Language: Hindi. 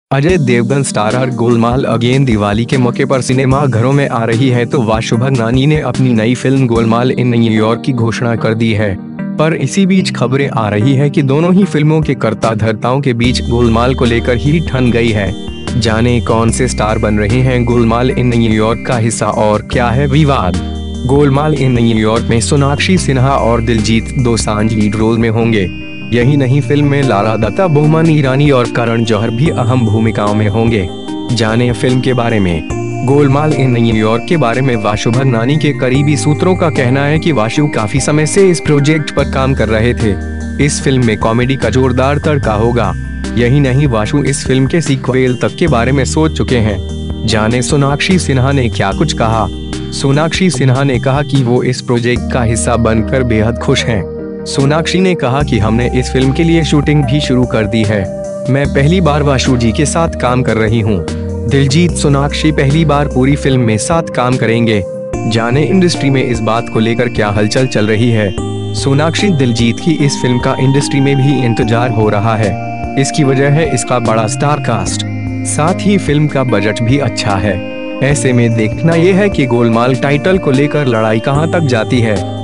अजय देवगन स्टारर गोलमाल अगेन दिवाली के मौके पर सिनेमा घरों में आ रही है, तो वाशु भगनानी ने अपनी नई फिल्म गोलमाल इन न्यूयॉर्क की घोषणा कर दी है। पर इसी बीच खबरें आ रही है कि दोनों ही फिल्मों के कर्ता धर्ताओं के बीच गोलमाल को लेकर ही ठन गई है। जाने कौन से स्टार बन रहे हैं गोलमाल इन न्यूयॉर्क का हिस्सा और क्या है विवाद। गोलमाल इन न्यूयॉर्क में सोनाक्षी सिन्हा और दिलजीत दोसांझ लीड रोल में होंगे। यही नहीं, फिल्म में लारा दत्ता, बोमन ईरानी और करण जौहर भी अहम भूमिकाओं में होंगे। जाने फिल्म के बारे में। गोलमाल इन न्यूयॉर्क के बारे में वाशु भगनानी के करीबी सूत्रों का कहना है कि वाशु काफी समय से इस प्रोजेक्ट पर काम कर रहे थे। इस फिल्म में कॉमेडी का जोरदार तड़का होगा। यही नहीं, वाशु इस फिल्म के सीक्वल तक के बारे में सोच चुके हैं। जाने सोनाक्षी सिन्हा ने क्या कुछ कहा। सोनाक्षी सिन्हा ने कहा कि वो इस प्रोजेक्ट का हिस्सा बनकर बेहद खुश हैं। सोनाक्षी ने कहा कि हमने इस फिल्म के लिए शूटिंग भी शुरू कर दी है। मैं पहली बार वाशु जी के साथ काम कर रही हूँ। दिलजीत सोनाक्षी पहली बार पूरी फिल्म में साथ काम करेंगे। जाने इंडस्ट्री में इस बात को लेकर क्या हलचल चल रही है। सोनाक्षी दिलजीत की इस फिल्म का इंडस्ट्री में भी इंतजार हो रहा है। इसकी वजह है इसका बड़ा स्टार कास्ट, साथ ही फिल्म का बजट भी अच्छा है। ऐसे में देखना यह है कि गोलमाल टाइटल को लेकर लड़ाई कहां तक जाती है।